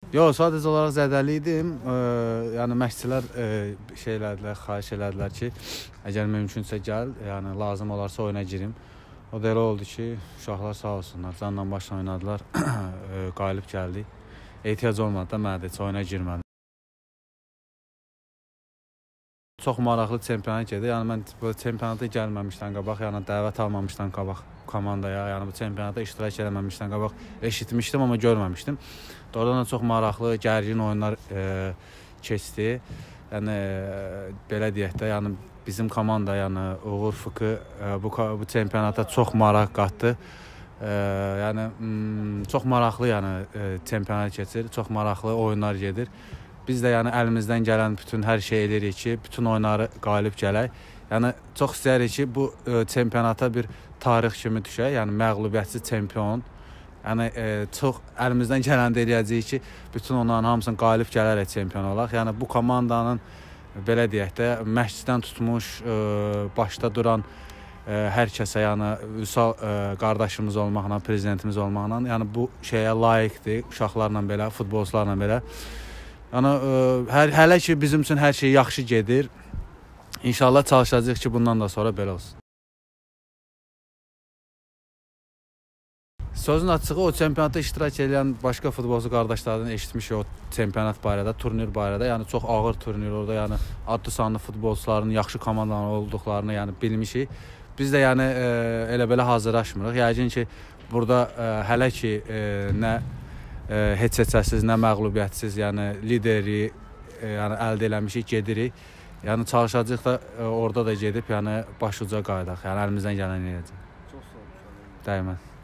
Yox, sadəcə olaraq zədəli idim. Yəni məşqçilər xahiş elədilər ki, əgər mümkünsə gəl, yəni lazım olarsa oyuna girim. O da elə oldu ki, uşaqlar sağ olsunlar, canla başla oynadılar, qalib gəldik. Ehtiyac olmadı da mənə də heç oyuna girmədim. Çox maraqlı çempionat gedir. Yəni mən bu çempionata gəlməmişdən qabaq, yəni dəvət almamışdan qabaq komandaya, yəni bu çempionata iştirak eləməmişdən qabaq eşitmişdim, amma görməmişdim. Oradan da çox maraqlı, gərgin oyunlar keçdi. Yəni belə deyək də, yəni bizim komanda, yəni Uğur Fıkı bu çempionata çox maraq qatdı. Yəni çox maraqlı, yəni çempionat keçir, çox maraqlı oyunlar gedir. Biz də yəni əlimizdən gələn bütün hər şey edirik ki, bütün oyunları qalib gələk. Yəni çox istəyirik ki, bu çempionata bir tarix kimi düşək, yəni məğlubiyyətsiz çempion. Yəni çox əlimizdən gələn də eləyəcəyik ki, bütün onların hamısını qalib gələrək çempion olaq. Yəni bu komandanın belə deyək də məşqçidən tutmuş, başda duran hər kəsə, yəni Vüsal qardaşımız olmaqla, prezidentimiz olmaqla, yəni bu şeyə layiqdir, uşaqlarla belə, futbolçularla belə. Yəni hələ ki bizim üçün hər şey yaxşı gedir. İnşallah çalışacağıq ki, bundan da sonra belə olsun. Sözün açığı, o çempionatda iştirak edən başqa futbolçu qardaşlardan eşitmişik o çempionat barədə, turnir barədə. Yəni çox ağır turnir orada, yəni adlı sanlı futbolçuların, yaxşı komandaların olduqlarını yəni bilmişik. Biz də yəni elə belə hazırlaşmırıq. Yəqin ki, burada hələ ki nə heç heçəsiz, nə məğlubiyyətsiz, yəni lideri yəni əldə eləmişik, gedirik. Yəni çalışacağıq da orada da gedib, yəni başuca qayıdaq. Yəni əlimizdən gələni edəcək. Çox sağ olun. Dəymən.